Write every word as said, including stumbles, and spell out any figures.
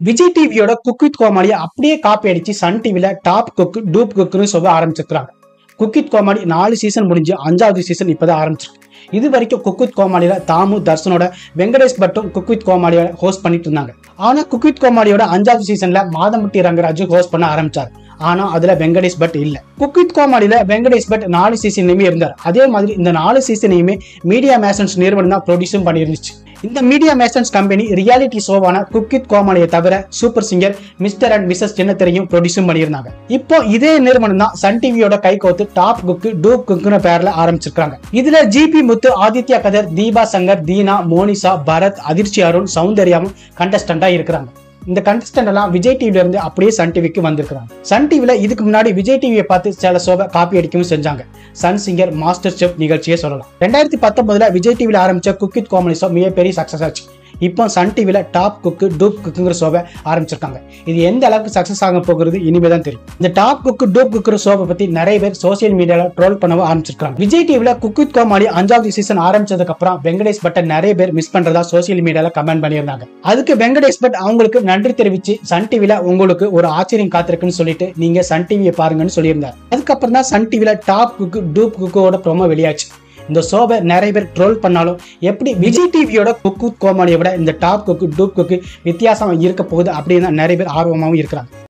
விஜய் டிவியோட cook with கோமாளியை அப்படியே copy அடிச்சு சன் டிவில டாப் குக் டூப் குக்னு சொல்ல ஆரம்பிச்சிருக்காங்க. குக் வித் கோமாளி நாலு சீசன் முடிஞ்சு அஞ்சாவது சீசன் இப்பதான் ஆரம்பிச்சிருக்கு. இது வரைக்கும் குக் வித் கோமாளியில தாமு தர்ஷனோட வெங்கடேஷ் பட்டும் குக் வித் கோமாளியோட ஹோஸ்ட் பண்ணிட்டு இருந்தாங்க. ஆனா குக் வித் கோமாளியோட அஞ்சாவது சீசன்ல மாதமுட்டி ரங்கராஜ் ஹோஸ்ட் பண்ண ஆரம்பிச்சாரு. ஆனா அதுல வெங்கடேஷ் பட் இல்ல. குக் வித் கோமாளியில வெங்கடேஷ் பட் நாலு சீசன்லயுமே இருந்தார். அதே மாதிரி இந்த நாலு சீசனையுமே மீடியா மேசன்ஸ் நிறுவனம் தான் ப்ரொடியூஸும் பண்ணிருந்துச்சு. இந்த மீடியா மேசன்ஸ் கம்பெனி ரியாலிட்டி ஷோவான குக் வித் கோமாளியை தவிர super singer, mister and missus சின்னத்திரையும் ப்ரொடியூஸும் பண்ணியிருந்தாங்க. இப்போ இதே நிறுவனம் தான் சன் டிவியோட கை கோத்து டாப் குக் டூப் குக்னு பேர்ல ஆரம்பிச்சிருக்காங்க. இதுல ஜிபி முத்து, ஆதித்யா கதர், தீபா சங்கர், தீனா, மோனிஷா, பரத், அதிர்ச்சி அருண், சௌந்தர்யாவும் கண்டஸ்டண்டா இருக்கிறாங்க. இந்த கண்டஸ்டன்ட் எல்லாம் விஜய் டிவில இருந்து அப்படியே சன் டிவிக்கு வந்திருக்காங்க. சன் டிவில இதுக்கு முன்னாடி விஜய் டிவியை பார்த்து சில ஷோவை காப்பி அடிக்கவும் செஞ்சாங்க. சன் சிங்கர், மாஸ்டர் செஃப் நிகழ்ச்சியே சொல்லலாம். ரெண்டாயிரத்தி பத்தொன்பதுல விஜய் டிவில ஆரம்பிச்ச குக் வித் கோமாளி ஷோ மிகப்பெரிய சக்சஸ் ஆச்சு. இப்போ சன் டிவில டாப் குக் டூப் குக்குங்கிற ஷோவை ஆரம்பிச்சிருக்காங்க. இது எந்த அளவுக்கு சக்சஸ் ஆக போகிறது இனிமே தான் தெரியும். இந்த டாப் குக் டூப் குக்குற ஷோவை பத்தி நிறைய பேர் சோசியல் மீடியால ட்ரோல் பண்ணவும் ஆரம்பிச்சிருக்காங்க. விஜய் டிவில குக் வித் கோமாளி அஞ்சாவது சீசன் ஆரம்பிச்சதுக்கு அப்புறம் வெங்கடேஷ் பட்டை நிறைய பேர் மிஸ் பண்றதா சோசியல் மீடியால கமெண்ட் பண்ணியிருந்தாங்க. அதுக்கு வெங்கடேஷ் பட் அவங்களுக்கு நன்றி தெரிவிச்சு சன் டிவில உங்களுக்கு ஒரு ஆச்சரியம் காத்திருக்குன்னு சொல்லிட்டு நீங்க சன் டிவியை பாருங்கன்னு சொல்லியிருந்தார். அதுக்கப்புறம் தான் சன் டிவில டாப் குக் டூப் குக்கோட ப்ரோமோ வெளியாச்சு. இந்த ஷோவை நிறைய பேர் ட்ரோல் பண்ணாலும் எப்படி விஜய் டிவியோட குக் வித் கோமாளியை விட இந்த டாப் குக் டூப் குக் வித்தியாசம் இருக்க போகுது அப்படின்னு நிறைய பேர் ஆர்வமாகவும் இருக்கிறாங்க.